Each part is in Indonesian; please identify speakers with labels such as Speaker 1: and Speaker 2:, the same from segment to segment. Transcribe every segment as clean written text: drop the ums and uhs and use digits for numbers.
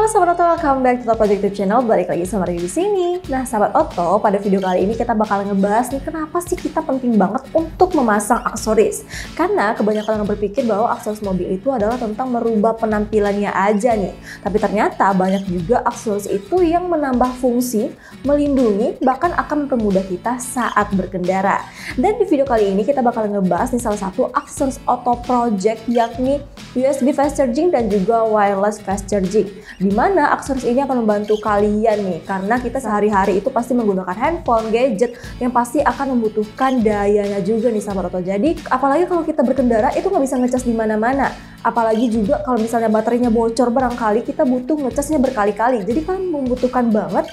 Speaker 1: Halo Sobat Oto, welcome back to Top Project YouTube channel. Balik lagi sama Riri di sini. Nah, Sobat Oto, pada video kali ini kita bakal ngebahas nih kenapa sih kita penting banget untuk memasang aksesoris. Karena kebanyakan orang berpikir bahwa aksesoris mobil itu adalah tentang merubah penampilannya aja nih. Tapi ternyata banyak juga aksesoris itu yang menambah fungsi, melindungi, bahkan akan mempermudah kita saat berkendara. Dan di video kali ini kita bakal ngebahas nih salah satu aksesoris Oto Project, yakni USB fast charging dan juga wireless fast charging. Dimana aksesoris ini akan membantu kalian nih, karena kita sehari-hari itu pasti menggunakan handphone, gadget yang pasti akan membutuhkan dayanya juga nih Sobat Oto. Jadi apalagi kalau kita berkendara itu nggak bisa ngecas di mana-mana. Apalagi juga kalau misalnya baterainya bocor, barangkali kita butuh ngecasnya berkali-kali. Jadi kalian membutuhkan banget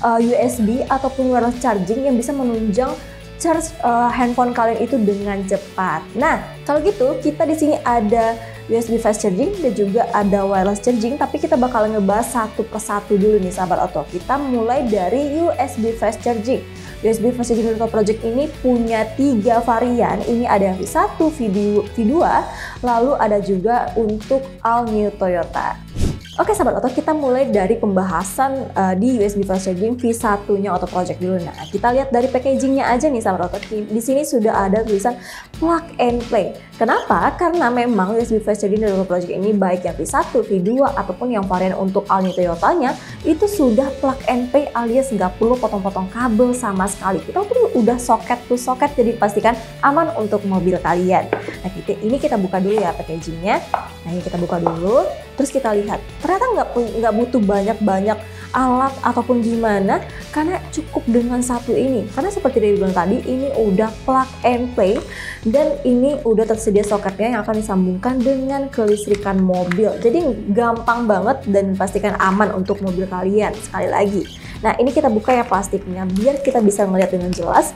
Speaker 1: USB ataupun wireless charging yang bisa menunjang charge handphone kalian itu dengan cepat. Nah, kalau gitu kita di sini ada USB fast charging dan juga ada wireless charging, tapi kita bakal ngebahas satu persatu dulu nih Sahabat Oto. Kita mulai dari USB fast charging. USB fast charging Oto Project ini punya 3 varian. Ini ada yang V1, V2, lalu ada juga untuk all new Toyota. Oke Sahabat Oto, kita mulai dari pembahasan di USB fast charging V1-nya Oto Project dulu. Nah, kita lihat dari packagingnya aja nih Sahabat Oto. Di sini sudah ada tulisan plug and play. Kenapa? Karena memang USB fast charging dari Oto Project ini baik yang V1, V2 ataupun yang varian untuk all new Toyotanya itu sudah plug and play alias nggak perlu potong-potong kabel sama sekali. Kita tuh udah soket to soket, jadi pastikan aman untuk mobil kalian. Nah, ini kita buka dulu ya packagingnya. Nah, ini kita buka dulu, terus kita lihat. Ternyata nggak butuh banyak-banyak alat ataupun gimana, karena cukup dengan satu ini. Karena seperti dari bilang tadi, ini udah plug and play dan ini udah tersedia soketnya yang akan disambungkan dengan kelistrikan mobil. Jadi gampang banget dan pastikan aman untuk mobil kalian. Sekali lagi. Nah, ini kita buka ya plastiknya biar kita bisa ngeliat dengan jelas.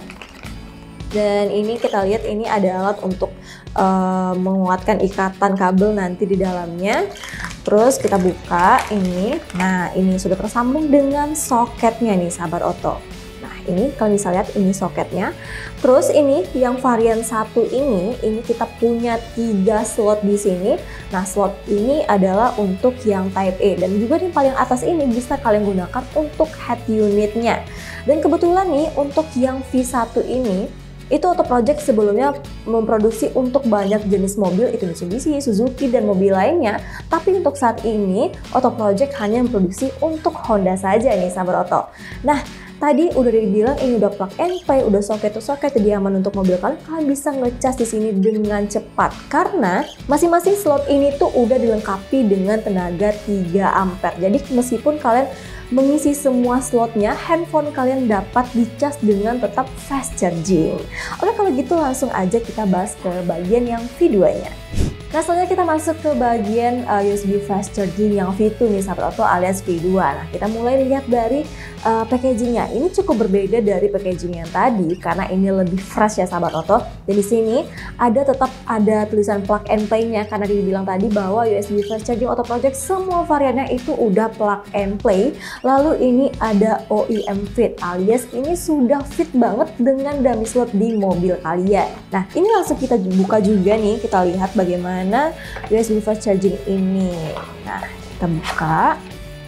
Speaker 1: Dan ini kita lihat ini ada alat untuk menguatkan ikatan kabel nanti di dalamnya. Terus kita buka ini. Nah, ini sudah tersambung dengan soketnya nih Sahabat Oto. Nah, ini kalian bisa lihat ini soketnya. Terus ini yang varian 1 ini kita punya 3 slot di sini. Nah, slot ini adalah untuk yang Type A dan juga yang paling atas ini bisa kalian gunakan untuk head unitnya. Dan kebetulan nih untuk yang V1 ini itu Oto Project sebelumnya memproduksi untuk banyak jenis mobil, itu Mitsubishi, Suzuki, dan mobil lainnya. Tapi untuk saat ini Oto Project hanya memproduksi untuk Honda saja nih Sahabat Oto. Nah, tadi udah dibilang ini udah plug and play, udah soket to soket, jadi aman untuk mobil kalian bisa ngecas di sini dengan cepat. Karena masing-masing slot ini tuh udah dilengkapi dengan tenaga 3 ampere. Jadi meskipun kalian mengisi semua slotnya, handphone kalian dapat dicas dengan tetap fast charging. Oke, kalau gitu langsung aja kita bahas ke bagian yang V2-nya. Nah, selanjutnya kita masuk ke bagian USB fast charging yang V2 nih Sahabat Oto alias V2. Nah, kita mulai lihat dari packagingnya. Ini cukup berbeda dari packaging yang tadi karena ini lebih fresh ya Sahabat Oto. Dan di sini tetap ada tulisan plug and play-nya karena dibilang tadi bahwa USB fast charging Oto Project semua variannya itu udah plug and play. Lalu ini ada OEM fit alias ini sudah fit banget dengan dummy slot di mobil kalian. Nah, ini langsung kita buka juga nih, kita lihat bagaimana USB fast charging ini. Nah, kita buka.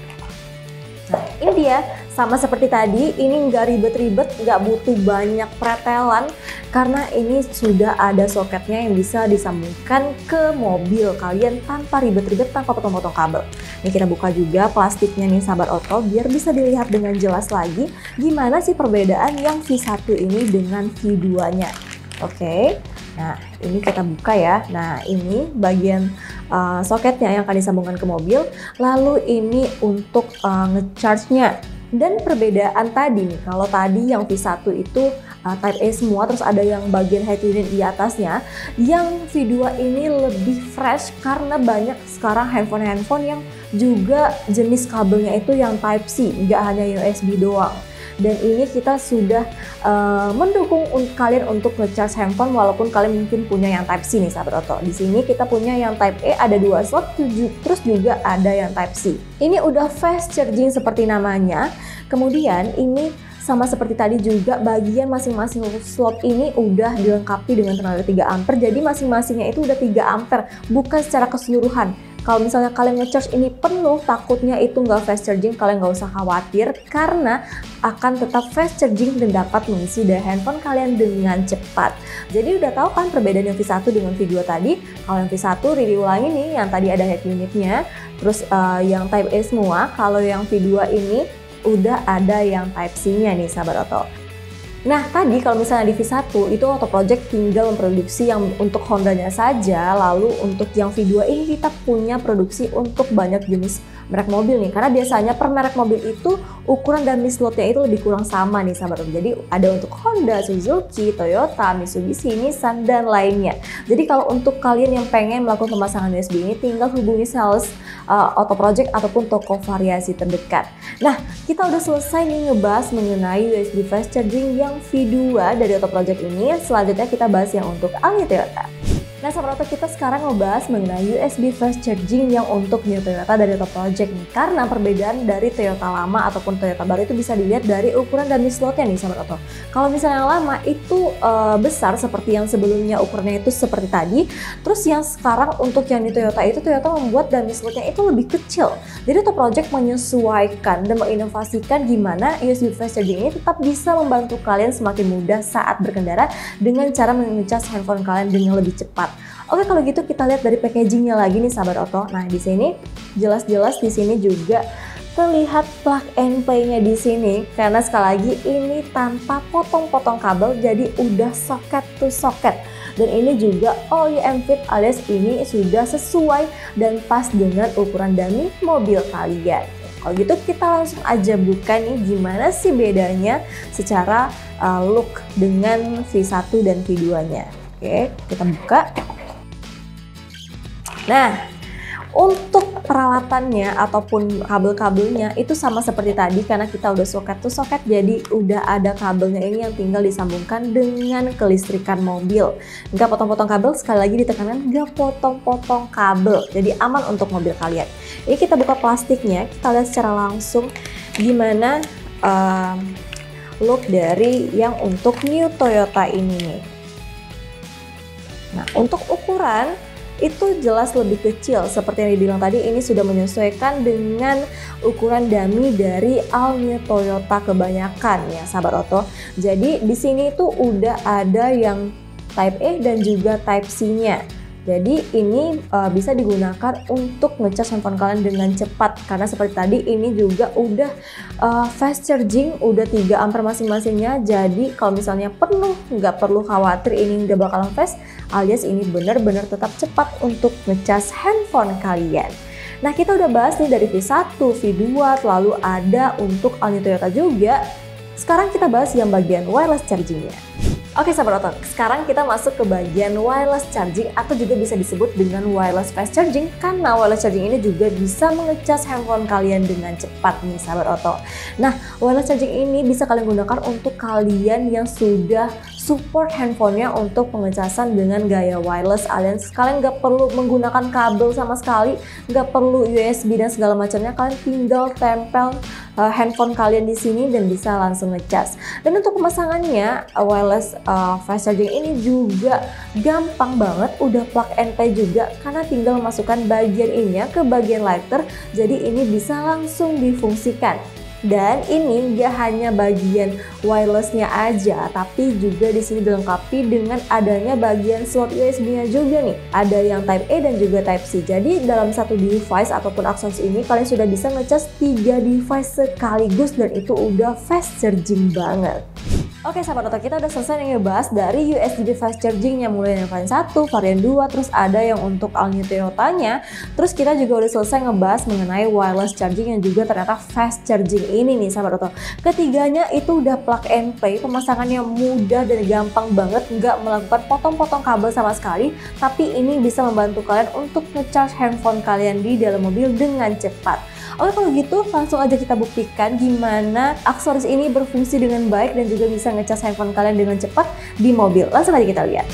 Speaker 1: Nah, ini dia, sama seperti tadi, ini nggak ribet-ribet, nggak butuh banyak pretelan karena ini sudah ada soketnya yang bisa disambungkan ke mobil kalian tanpa ribet-ribet, tanpa potong-potong kabel. Ini kita buka juga plastiknya nih Sahabat Oto biar bisa dilihat dengan jelas lagi gimana sih perbedaan yang V1 ini dengan V2-nya. Oke. Nah, ini kita buka ya. Nah, ini bagian soketnya yang akan disambungkan ke mobil. Lalu ini untuk ngecharge-nya. Dan perbedaan tadi nih, kalau tadi yang V1 itu Type A semua, terus ada yang bagian head unit di atasnya. Yang V2 ini lebih fresh karena banyak sekarang handphone yang juga jenis kabelnya itu yang Type C, nggak hanya USB doang. Dan ini kita sudah mendukung kalian untuk ngecharge handphone walaupun kalian mungkin punya yang Type C nih Sahabat Oto. Di sini kita punya yang Type A ada 2 slot, terus juga ada yang Type C. Ini udah fast charging seperti namanya. Kemudian ini sama seperti tadi juga bagian masing-masing slot ini udah dilengkapi dengan tenaga 3 ampere. Jadi masing-masingnya itu udah 3 ampere, bukan secara keseluruhan. Kalau misalnya kalian ngecharge ini penuh, takutnya itu nggak fast charging, kalian nggak usah khawatir karena akan tetap fast charging dan dapat mengisi daya handphone kalian dengan cepat. Jadi udah tahu kan perbedaan yang V1 dengan V2 tadi? Kalau yang V1 review ulangi nih, yang tadi ada head unitnya, terus yang Type A semua. Kalau yang V2 ini udah ada yang Type C-nya nih sahabat Oto. Nah tadi kalau misalnya di V1 itu Oto Project tinggal memproduksi yang untuk Hondanya saja, lalu untuk yang V2 ini kita punya produksi untuk banyak jenis merek mobil nih, karena biasanya per merek mobil itu ukuran dan slotnya itu lebih kurang sama nih sahabat. Jadi ada untuk Honda, Suzuki, Toyota, Mitsubishi, Nissan, dan lainnya. Jadi kalau untuk kalian yang pengen melakukan pemasangan USB ini tinggal hubungi sales Oto Project ataupun toko variasi terdekat. Nah kita udah selesai nih ngebahas mengenai USB fast charging yang V2 dari Oto Project ini. Selanjutnya kita bahas yang untuk All New Toyota. Nah sahabat Oto, kita sekarang ngebahas mengenai USB fast charging yang untuk New Toyota dari Oto Project nih. Karena perbedaan dari Toyota lama ataupun Toyota baru itu bisa dilihat dari ukuran dan slotnya nih sahabat Oto. Kalau misalnya yang lama itu besar seperti yang sebelumnya, ukurannya itu seperti tadi. Terus yang sekarang untuk yang di Toyota itu Toyota membuat dan slotnya itu lebih kecil. Jadi Oto Project menyesuaikan dan menginovasikan gimana USB fast charging ini tetap bisa membantu kalian semakin mudah saat berkendara dengan cara mengecas handphone kalian dengan lebih cepat. Oke, kalau gitu kita lihat dari packagingnya lagi nih sahabat Oto. Nah di sini jelas-jelas di sini juga terlihat plug and play-nya di sini, karena sekali lagi ini tanpa potong-potong kabel, jadi udah socket to socket. Dan ini juga OEM fit alias ini sudah sesuai dan pas dengan ukuran dummy mobil kalian. Kalau gitu kita langsung aja buka nih gimana sih bedanya secara look dengan V1 dan V2-nya. Oke, kita buka. Nah, untuk peralatannya ataupun kabel-kabelnya itu sama seperti tadi, karena kita udah soket to soket, jadi udah ada kabelnya ini yang tinggal disambungkan dengan kelistrikan mobil. Nggak potong-potong kabel, sekali lagi ditekankan nggak potong-potong kabel, jadi aman untuk mobil kalian. Ini kita buka plastiknya, kita lihat secara langsung gimana look dari yang untuk New Toyota ini nih. Nah, untuk ukuran itu jelas lebih kecil. Seperti yang dibilang tadi, ini sudah menyesuaikan dengan ukuran dummy dari All New Toyota kebanyakan ya sahabat Oto. Jadi di sini tuh udah ada yang Type A dan juga Type C-nya. Jadi ini bisa digunakan untuk ngecas handphone kalian dengan cepat, karena seperti tadi ini juga udah fast charging, udah 3 ampere masing-masingnya. Jadi kalau misalnya penuh nggak perlu khawatir ini nggak bakalan fast, alias ini benar-benar tetap cepat untuk ngecas handphone kalian. Nah kita udah bahas nih dari V1, V2, lalu ada untuk All New Toyota juga. Sekarang kita bahas yang bagian wireless chargingnya. Oke sahabat Oto, sekarang kita masuk ke bagian wireless charging atau juga bisa disebut dengan wireless fast charging, karena wireless charging ini juga bisa mengecas handphone kalian dengan cepat nih sahabat Oto. Nah, wireless charging ini bisa kalian gunakan untuk kalian yang sudah support handphonenya untuk pengecasan dengan gaya wireless, alias kalian nggak perlu menggunakan kabel sama sekali, nggak perlu USB dan segala macamnya, kalian tinggal tempel handphone kalian di sini dan bisa langsung ngecas. Dan untuk pemasangannya wireless fast charging ini juga gampang banget, udah plug and play juga, karena tinggal memasukkan bagian ininya ke bagian lighter, jadi ini bisa langsung difungsikan. Dan ini nggak hanya bagian wirelessnya aja, tapi juga di sini dilengkapi dengan adanya bagian slot USB-nya juga nih. Ada yang Type A dan juga Type C. Jadi dalam satu device ataupun aksesoris ini kalian sudah bisa ngecas 3 device sekaligus, dan itu udah fast charging banget. Oke sahabat Oto, kita udah selesai ngebahas dari USB fast charging yang mulai dari varian 1, varian 2, terus ada yang untuk All New Toyota-nya. Terus kita juga udah selesai ngebahas mengenai wireless charging yang juga ternyata fast charging ini nih sahabat Oto. Ketiganya itu udah plug and play, pemasangannya mudah dan gampang banget, nggak melakukan potong-potong kabel sama sekali, tapi ini bisa membantu kalian untuk nge-charge handphone kalian di dalam mobil dengan cepat. Oke kalau gitu langsung aja kita buktikan gimana aksesoris ini berfungsi dengan baik dan juga bisa ngecas handphone kalian dengan cepat di mobil. Langsung aja kita lihat.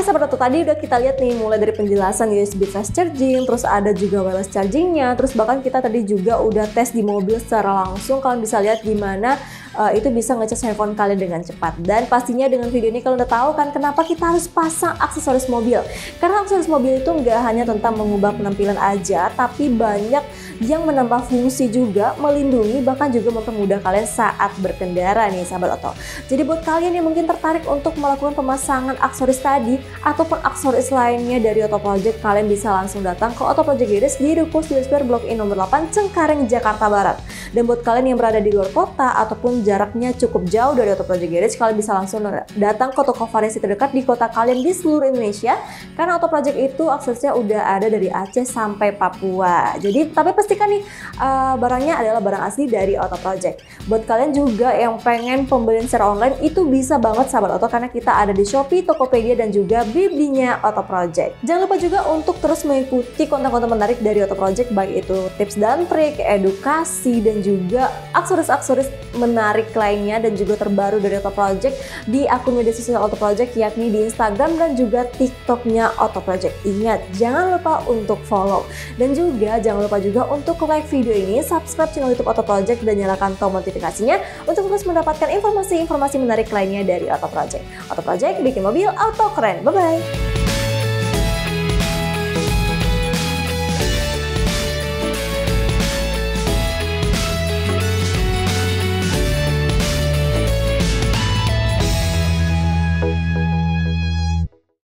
Speaker 1: sahabat Auto, tadi udah kita lihat nih mulai dari penjelasan USB fast charging, terus ada juga wireless chargingnya, terus bahkan kita tadi juga udah tes di mobil secara langsung. Kalian bisa lihat gimana itu bisa ngecas handphone kalian dengan cepat. Dan pastinya dengan video ini kalian udah tahu kan kenapa kita harus pasang aksesoris mobil. Karena aksesoris mobil itu nggak hanya tentang mengubah penampilan aja, tapi banyak yang menambah fungsi juga, melindungi, bahkan juga mempermudah kalian saat berkendara nih sahabat Auto. Jadi buat kalian yang mungkin tertarik untuk melakukan pemasangan aksesoris tadi ataupun aksesoris lainnya dari Auto Project, kalian bisa langsung datang ke Auto Project Garage di Ruko Studio Spare Blok I nomor 8 Cengkareng, Jakarta Barat. Dan buat kalian yang berada di luar kota ataupun jaraknya cukup jauh dari Auto Project Garage, kalian bisa langsung datang ke toko variasi terdekat di kota kalian di seluruh Indonesia. Karena Auto Project itu aksesnya udah ada dari Aceh sampai Papua. Jadi tapi pastikan nih barangnya adalah barang asli dari Auto Project. Buat kalian juga yang pengen pembelian secara online, itu bisa banget sahabat Auto, karena kita ada di Shopee, Tokopedia, dan juga BIB-nya Auto Project. Jangan lupa juga untuk terus mengikuti konten-konten menarik dari Auto Project, baik itu tips dan trik, edukasi, dan juga aksesoris-aksesoris menarik lainnya dan juga terbaru dari Auto Project di akun media sosial Auto Project, yakni di Instagram dan juga TikTok-nya Auto Project. Ingat, jangan lupa untuk follow, dan juga jangan lupa juga untuk like video ini, subscribe channel YouTube Auto Project, dan nyalakan tombol notifikasinya untuk terus mendapatkan informasi-informasi menarik lainnya dari Auto Project. Auto Project, bikin mobil auto keren. Bye-bye!